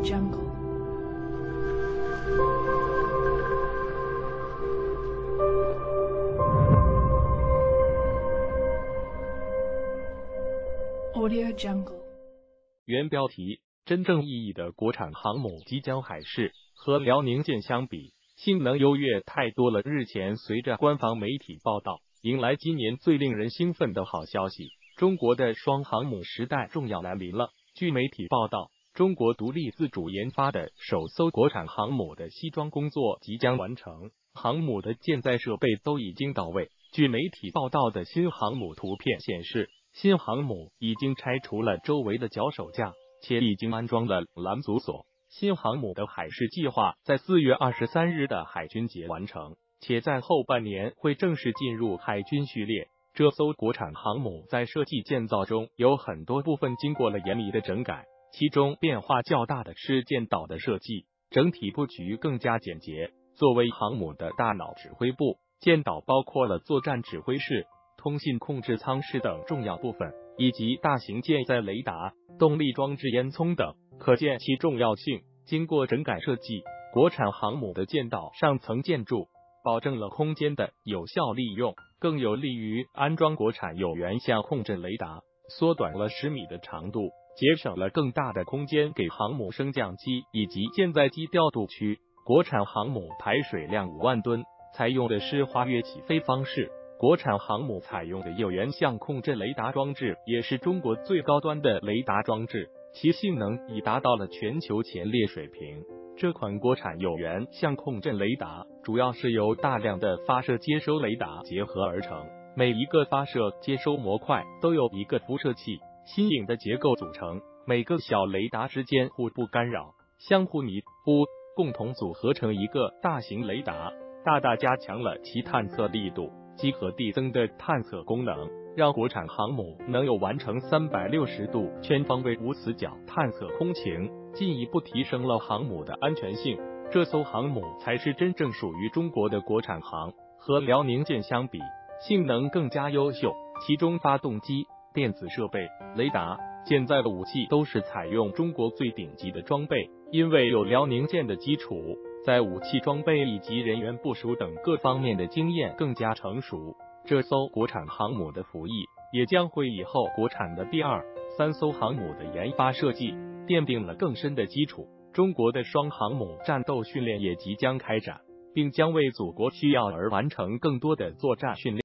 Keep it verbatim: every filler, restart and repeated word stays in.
Jungle. Audio Jungle. 原标题：真正意义的国产航母即将海试，和辽宁舰相比，性能优越太多了。日前，随着官方媒体报道，迎来今年最令人兴奋的好消息，中国的双航母时代终要来临了。据媒体报道，中国独立自主研发的首艘国产航母的西装工作即将完成，航母的舰载设备都已经到位。据媒体报道的新航母图片显示，新航母已经拆除了周围的脚手架，且已经安装了拦阻索。新航母的海试计划在四月二十三日的海军节完成，且在后半年会正式进入海军序列。这艘国产航母在设计建造中有很多部分经过了严密的整改，其中变化较大的是舰岛的设计，整体布局更加简洁。作为航母的大脑指挥部，舰岛包括了作战指挥室、通信控制舱室等重要部分，以及大型舰载雷达、动力装置烟囱等，可见其重要性。经过整改设计，国产航母的舰岛上层建筑保证了空间的有效利用，更有利于安装国产有源相控阵雷达，缩短了十米的长度，节省了更大的空间给航母升降机以及舰载机调度区。国产航母排水量五万吨，采用的是滑跃起飞方式。国产航母采用的有源相控阵雷达装置也是中国最高端的雷达装置，其性能已达到了全球前列水平。这款国产有源相控阵雷达主要是由大量的发射接收雷达结合而成，每一个发射接收模块都有一个辐射器新颖的结构组成，每个小雷达之间互不干扰，相互弥补，共同组合成一个大型雷达，大大加强了其探测力度、集合递增的探测功能，让国产航母能有完成三百六十度全方位无死角探测空情，进一步提升了航母的安全性。这艘航母才是真正属于中国的国产航，和辽宁舰相比，性能更加优秀，其中发动机、电子设备、雷达、舰载的武器都是采用中国最顶级的装备。因为有辽宁舰的基础，在武器装备以及人员部署等各方面的经验更加成熟，这艘国产航母的服役也将会以后国产的第二、三艘航母的研发设计奠定了更深的基础。中国的双航母战斗训练也即将开展，并将为祖国需要而完成更多的作战训练。